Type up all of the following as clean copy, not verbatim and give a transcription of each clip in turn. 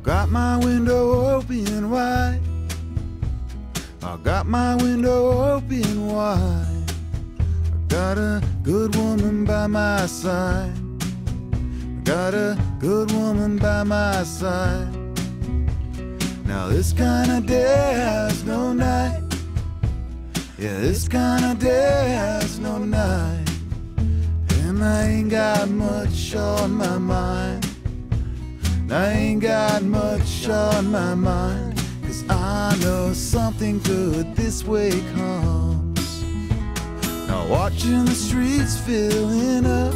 got my window open wide. I got my window open wide. I got a good woman by my side. I got a good woman by my side. Now this kind of day has no night. Yeah, this kind of day has no night. And I ain't got much on my mind. I ain't got much on my mind. 'Cause I know something good this way comes. Now watching the streets filling up,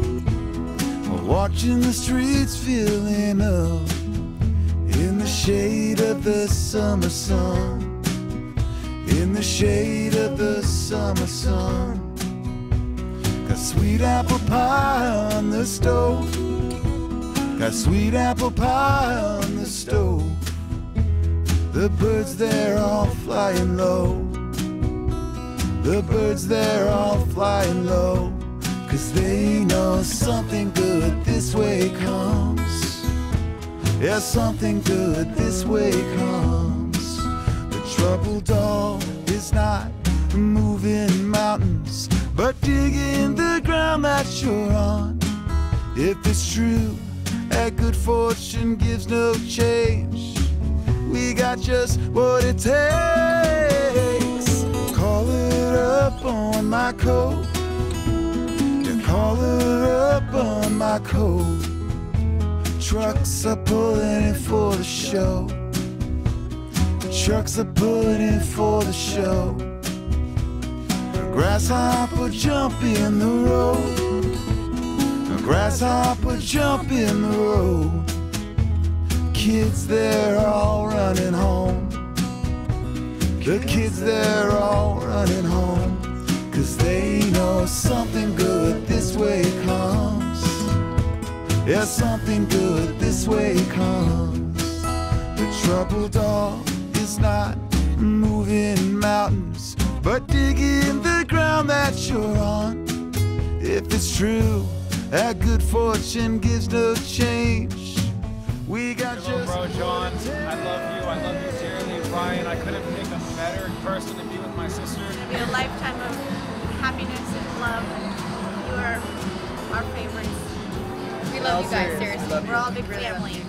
watching the streets filling up, in the shade of the summer sun, in the shade of the summer sun. Got sweet apple pie on the stove, got sweet apple pie on the stove. The birds there all flying low, the birds there all flying low. 'Cause they know something good this way comes. Yeah, something good this way comes. The trouble doll is not moving mountains, but digging the ground that you're on. If it's true that good fortune gives no change, we got just what it takes. Call it up on my coat, yeah, call it up on my coat. Trucks are pulling in for the show, trucks are pulling in for the show. A grasshopper jump in the road, a grasshopper jump in the road. Kids they're all running home, the kids they're all running home. 'Cause they know something good this way comes. Yeah, something good this way comes. The trouble doll is not moving mountains, but digging the ground that you're on. If it's true that good fortune gives no change, we got hello, bro, John. I love you dearly. Ryan, I couldn't pick a better person to be with my sister. It's gonna be a lifetime of happiness and love. You are our favorites. We love you guys, seriously. We're all a big family.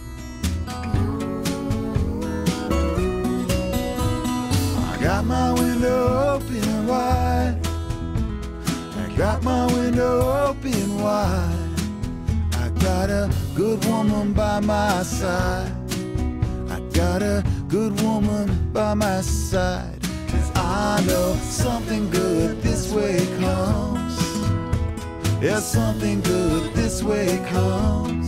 I got my window open wide. I got my window open wide. I got a good woman by my side. I got a good woman by my side. 'Cause I know something good this way comes. Yeah, something good this way comes.